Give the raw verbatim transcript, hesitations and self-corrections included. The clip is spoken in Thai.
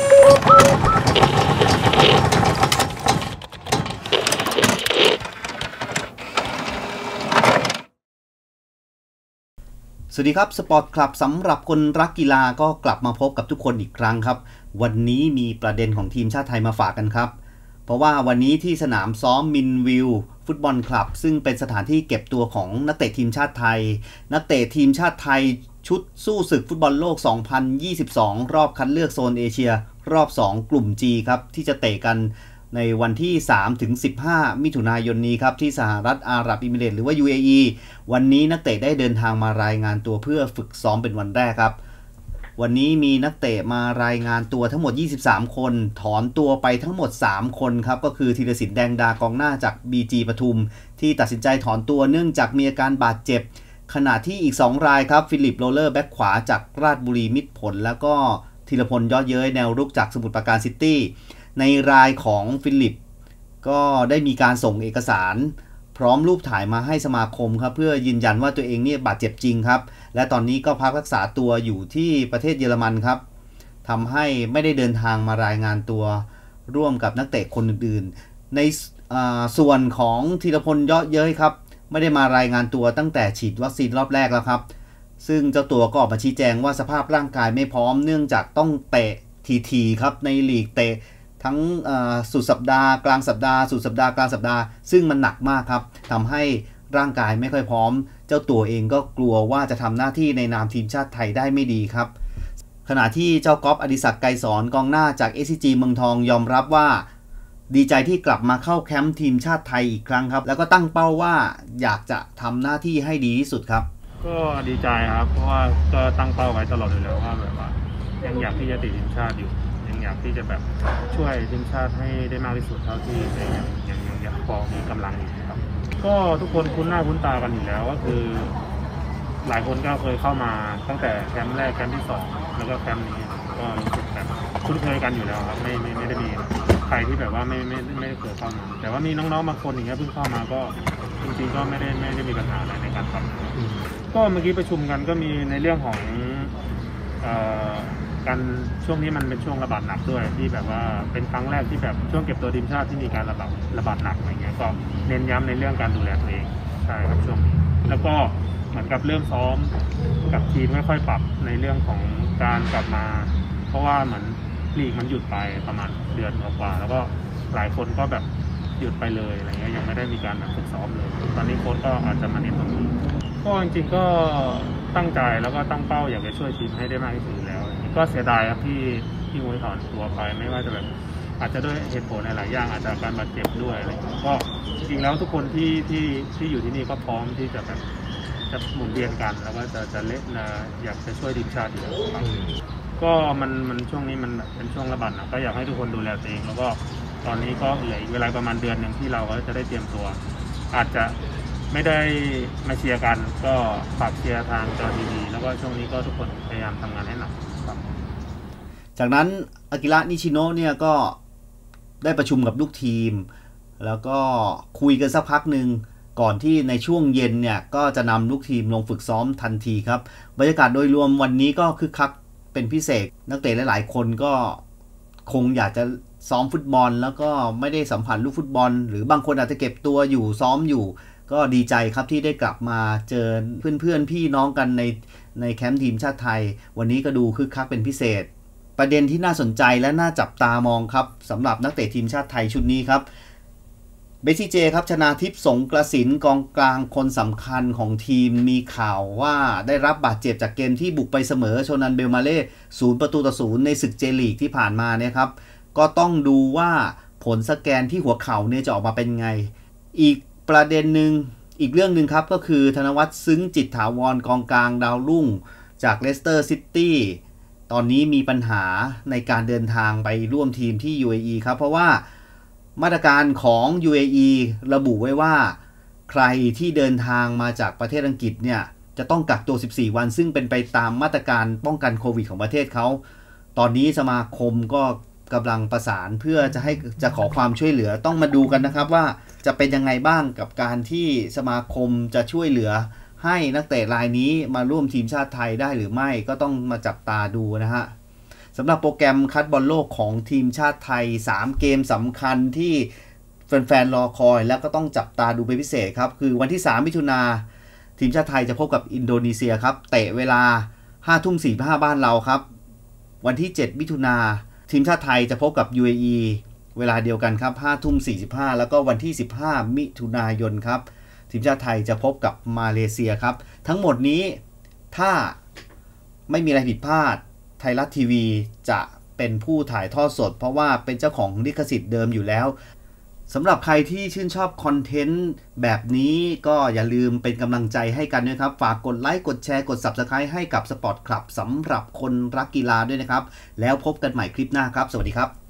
สวัสดีครับสปอร์ตคลับสำหรับคนรักกีฬาก็กลับมาพบกับทุกคนอีกครั้งครับวันนี้มีประเด็นของทีมชาติไทยมาฝากกันครับเพราะว่าวันนี้ที่สนามซ้อมมินวิวฟุตบอลคลับซึ่งเป็นสถานที่เก็บตัวของนักเตะทีมชาติไทยนักเตะทีมชาติไทยชุดสู้ศึกฟุตบอลโลกสองพันยี่สิบสองรอบคัดเลือกโซนเอเชียรอบสองกลุ่ม G ครับที่จะเตะกันในวันที่ สามถึงสิบห้า มิถุนายนนี้ครับที่สหรัฐอาหรับเอมิเรตส์หรือว่า ยู เอ อี วันนี้นักเตะได้เดินทางมารายงานตัวเพื่อฝึกซ้อมเป็นวันแรกครับวันนี้มีนักเตะมารายงานตัวทั้งหมดยี่สิบสามคนถอนตัวไปทั้งหมดสามคนครับก็คือธีรศิลป์แดงดากองหน้าจาก บี จี ปทุมที่ตัดสินใจถอนตัวเนื่องจากมีอาการบาดเจ็บขณะที่อีกสองรายครับฟิลิปโรเลอร์แบ็คขวาจากราชบุรีมิตรผลแล้วก็ธีรพลยอดเย้ยแนวรุกจากสมุทรปราการซิตี้ในรายของฟิลิปก็ได้มีการส่งเอกสารพร้อมรูปถ่ายมาให้สมาคมครับเพื่อยืนยันว่าตัวเองเนี่ยบาดเจ็บจริงครับและตอนนี้ก็พักรักษาตัวอยู่ที่ประเทศเยอรมันครับทำให้ไม่ได้เดินทางมารายงานตัวร่วมกับนักเตะคนอื่นๆในส่วนของธีรพลยอดเย้ยครับไม่ได้มารายงานตัวตั้งแต่ฉีดวัคซีนรอบแรกแล้วครับซึ่งเจ้าตัวก็ออกมาชี้แจงว่าสภาพร่างกายไม่พร้อมเนื่องจากต้องเตะทีๆครับในลีกเตะทั้งสุดสัปดาห์กลางสัปดาห์สุดสัปดาห์กลางสัปดาห์ซึ่งมันหนักมากครับทำให้ร่างกายไม่ค่อยพร้อมเจ้าตัวเองก็กลัวว่าจะทำหน้าที่ในนามทีมชาติไทยได้ไม่ดีครับขณะที่เจ้าก๊อฟอดิศักดิ์ไกรสอนกองหน้าจาก เอส ซี จี เมืองทองยอมรับว่าดีใจที่กลับมาเข้าแคมป์ทีมชาติไทยอีกครั้งครับแล้วก็ตั้งเป้าว่าอยากจะทำหน้าที่ให้ดีที่สุดครับก็ดีใจครับเพราะว่าก็ตั้งเป้าไว้ตลอดอยู่แล้วว่าแบบว่ายังอยากที่จะติดทีมชาติอยู่อยากที่จะแบบช่วยทีมชาติให้ได้มากที่สุดเท่าที่ยังยังยังยังพอมีกำลังอยู่ครับก็ทุกคนคุ้นหน้าคุ้นตากันอยู่แล้วก็คือหลายคนก็เคยเข้ามาตั้งแต่แคมป์แรกแคมป์ที่สองแล้วก็แคมป์นี้ก็รู้สึกแบบคุ้นเคยกันอยู่แล้วครับไม่ไม่ไม่ได้มีใครที่แบบว่าไม่ไม่ไม่ได้เคยเข้ามาแต่ว่ามีน้องๆบางคนอย่างเงี้ยเพิ่งเข้ามาก็จริงๆก็ไม่ได้ไม่ได้มีปัญหาอะไรในการทำก็เมื่อกี้ประชุมกันก็มีในเรื่องของเอ่อการช่วงนี้มันเป็นช่วงระบาดหนักด้วยที่แบบว่าเป็นครั้งแรกที่แบบช่วงเก็บตัวทีมชาติที่มีการระบาดระบาดหนักอะไรเงี้ยก็เน้นย้ำในเรื่องการดูแลตัวเองใช่ครับช่วงนี้แล้วก็เหมือนกับเริ่มซ้อมกับทีมค่อยๆปรับในเรื่องของการกลับมาเพราะว่าเหมือนลีกมันหยุดไปประมาณเดือนกว่าแล้วก็หลายคนก็แบบหยุดไปเลยอะไรเงี้ยยังไม่ได้มีการฝึกซ้อมเลยตอนนี้โค้ชก็อาจจะมาเน้นตรงนี้ก็จริงๆก็ตั้งใจแล้วก็ตั้งเป้าอยากจะช่วยทีมให้ได้มากที่สุดแล้วก็เสียดายครับที่ที่มวยถอนตัวไปไม่ว่าจะแบบอาจจะด้วยเหตุผลหลายอย่างอาจจะการบาดเจ็บด้วยอะไรก็จริงๆแล้วทุกคนที่ที่ที่อยู่ที่นี่ก็พร้อมที่จะแบบจะหมุนเวียนกันแล้วก็จะจะเล่นนะอยากจะช่วยทีมชาติอยู่ครับก็มันมันช่วงนี้มันเป็นช่วงระบาดนะก็อยากให้ทุกคนดูแลตัวเองแล้วก็ตอนนี้ก็เหลือเวลาประมาณเดือนหนึ่งที่เราก็จะได้เตรียมตัวอาจจะไม่ได้มาเชียร์กันก็ฝากเชียร์ทางจอทีวีแล้วก็ช่วงนี้ก็ทุกคนพยายามทำงานให้หนักครับจากนั้นอากิระนิชิโนะเนี่ยก็ได้ประชุมกับลูกทีมแล้วก็คุยกันสักพักหนึ่งก่อนที่ในช่วงเย็นเนี่ยก็จะนำลูกทีมลงฝึกซ้อมทันทีครับบรรยากาศโดยรวมวันนี้ก็คึกคักเป็นพิเศษนักเตะหลายๆคนก็คงอยากจะซ้อมฟุตบอลแล้วก็ไม่ได้สัมผัสลูกฟุตบอลหรือบางคนอาจจะเก็บตัวอยู่ซ้อมอยู่ก็ดีใจครับที่ได้กลับมาเจอเพื่อนๆพี่น้องกันในในแคมป์ทีมชาติไทยวันนี้ก็ดูคึกคักเป็นพิเศษประเด็นที่น่าสนใจและน่าจับตามองครับสำหรับนักเตะทีมชาติไทยชุดนี้ครับเบสซี่เจครับชนาทิพย์สงกระสินกองกลางคนสำคัญของทีมมีข่าวว่าได้รับบาดเจ็บจากเกมที่บุกไปเสมอโชนันเบลมาเล่ศูนย์ประตูต่อศูนย์ในศึกเจลีกที่ผ่านมาเนี่ยครับก็ต้องดูว่าผลสแกนที่หัวเข่าเนี่ยจะออกมาเป็นไงอีกประเด็นหนึ่งอีกเรื่องหนึ่งครับก็คือธนวัฒน์ซึ้งจิตถาวรกองกลางดาวรุ่งจากเลสเตอร์ซิตี้ตอนนี้มีปัญหาในการเดินทางไปร่วมทีมที่ ยู เอ อี ครับเพราะว่ามาตรการของ ยู เอ อี ระบุไว้ว่าใครที่เดินทางมาจากประเทศอังกฤษเนี่ยจะต้องกักตัวสิบสี่วันซึ่งเป็นไปตามมาตรการป้องกันโควิดของประเทศเขาตอนนี้สมาคมก็กำลังประสานเพื่อจะให้จะขอความช่วยเหลือต้องมาดูกันนะครับว่าจะเป็นยังไงบ้างกับการที่สมาคมจะช่วยเหลือให้นักเตะรายนี้มาร่วมทีมชาติไทยได้หรือไม่ก็ต้องมาจับตาดูนะฮะสำหรับโปรแกรมคัดบอลโลกของทีมชาติไทยสามเกมสำคัญที่แฟนๆรอคอยแล้วก็ต้องจับตาดูเป็นพิเศษครับคือวันที่สามมิถุนายนทีมชาติไทยจะพบกับอินโดนีเซียครับเตะเวลา ห้าทุ่มสี่สิบห้า บ้านเราครับวันที่เจ็ดมิถุนายนทีมชาติไทยจะพบกับ ยู เอ อี เวลาเดียวกันครับ ห้าทุ่มสี่สิบห้า แล้วก็วันที่สิบห้ามิถุนายนครับทีมชาติไทยจะพบกับมาเลเซียครับทั้งหมดนี้ถ้าไม่มีอะไรผิดพลาดไทยรัฐทีวีจะเป็นผู้ถ่ายทอดสดเพราะว่าเป็นเจ้าของลิขสิทธิ์เดิมอยู่แล้วสำหรับใครที่ชื่นชอบคอนเทนต์แบบนี้ก็อย่าลืมเป็นกำลังใจให้กันด้วยครับฝากกดไลค์กดแชร์กด ซับสไครบ์ ให้กับ Sport Club สำหรับคนรักกีฬาด้วยนะครับแล้วพบกันใหม่คลิปหน้าครับสวัสดีครับ